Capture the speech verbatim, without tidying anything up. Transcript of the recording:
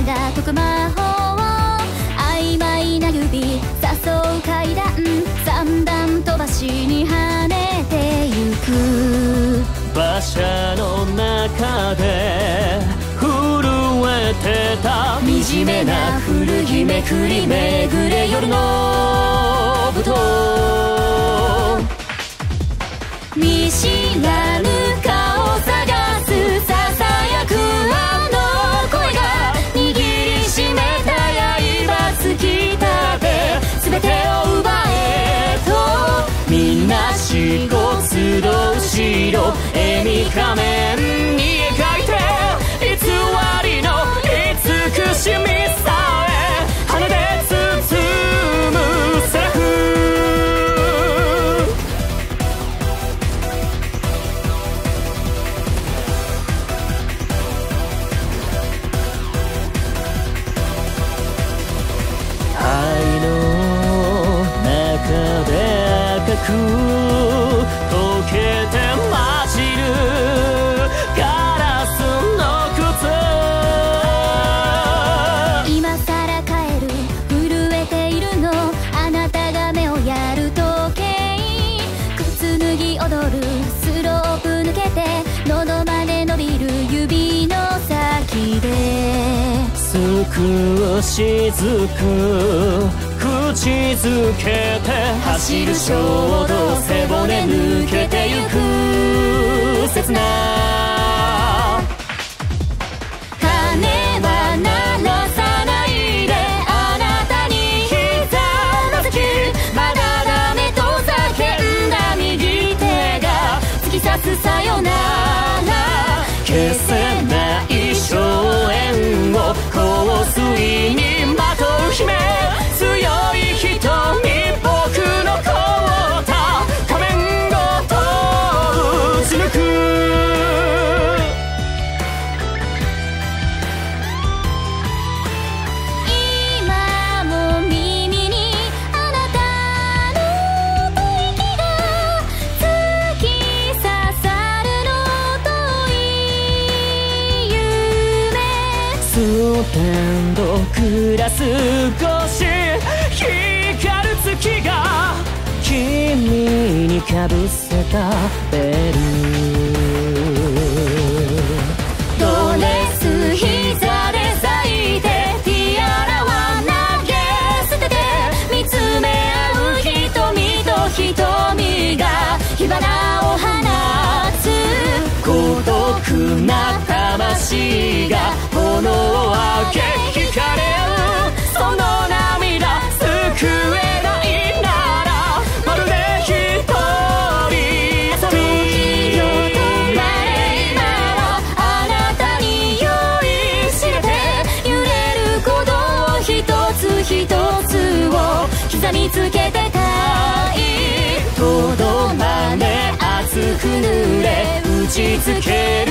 が解く魔法、曖昧な指誘う階段、三段飛ばしに跳ねてゆく。 馬車の中で震えてた惨めな古着めくりめぐれ夜の舞踏、 見知らぬ顔探すささやくあの声が、握りしめた刃突き立て全てを奪えと、 みんな四五集う白笑み仮面に描いて偽りの慈しみさえ羽で包むセリフ。愛の中で赤く溶けて混じるガラスの靴、 今さら帰る震えているの、あなたが目をやる時計、靴脱ぎ踊るスロープ抜けて喉まで伸びる指の先で、 少しずく口づけて走る衝動、背骨抜けてゆく切な鐘は鳴らさないで、あなたにひざまずき、まだダメと叫んだ右手が突き刺すさよなら、 消せない荘園を香水にまとう姫、強い瞳僕の凍った仮面ごと打ち抜く。 今も耳にあなたの吐息が突き刺さるの遠い夢、 ステンドグラス越し光る月が君にかぶせたベル、 ドレス膝で咲いてティアラは投げ捨てて、見つめ合う瞳と瞳が火花を放つ、 孤独な魂が炎を上げ惹かれ合う、その涙救えないならまるで一人遊び、 時よ止まれ今はあなたに酔いしれて、揺れる鼓動を一つ一つを刻みつけてたい、 とどまれ熱く濡れ打ちつけ